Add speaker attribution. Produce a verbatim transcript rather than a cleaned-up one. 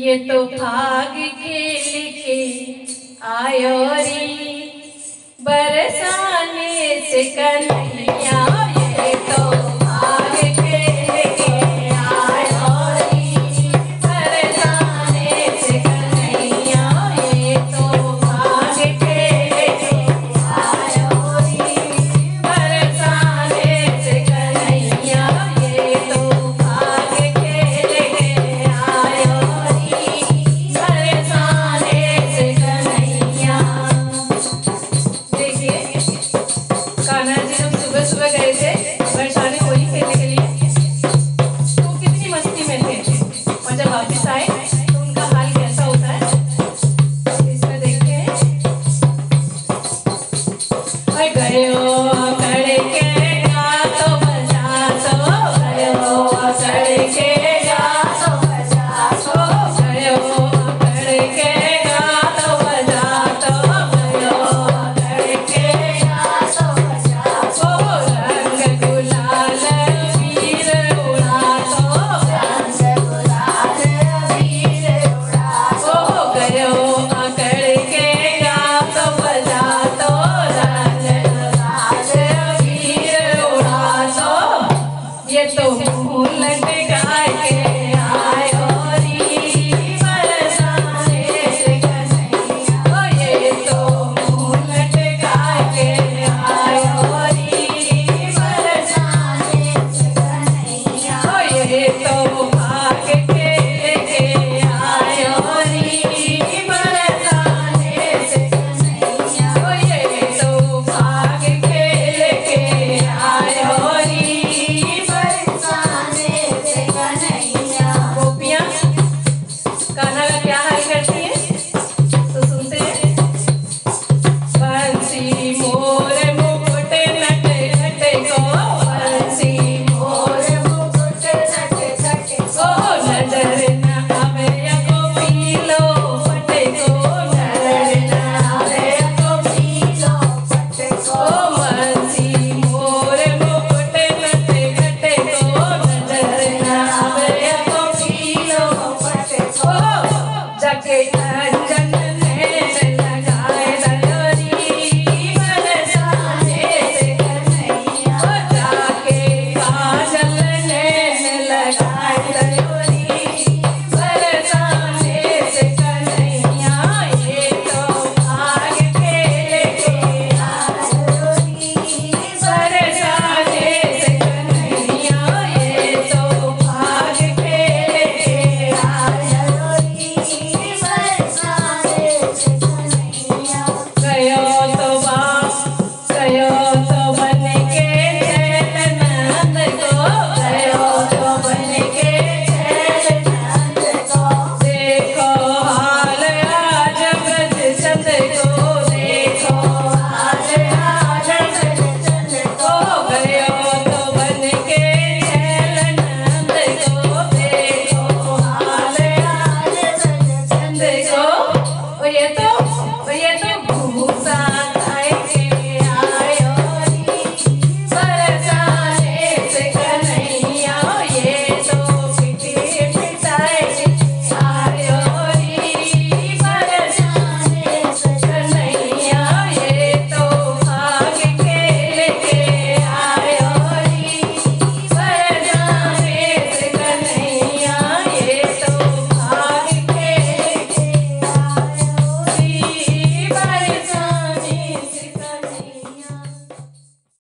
Speaker 1: ये तो भाग खेल के आयो री बरसाने से कन्हैया। ये तो भाग खेल के आयो री बरसाने से कन्हैया। ये तो भाग खेल के आयो री बरसाने से कन्हैया। ये तो भाग खेल के आयो री बरसाने से कन्हैया। देखिए कान्हा जी जब सुबह सुबह गए थे बरसाने होली खेलने के लिए तो कितनी मस्ती में थे, और जब वापस आए तो उनका हाल कैसा होता है इसमें देखते हैं। गए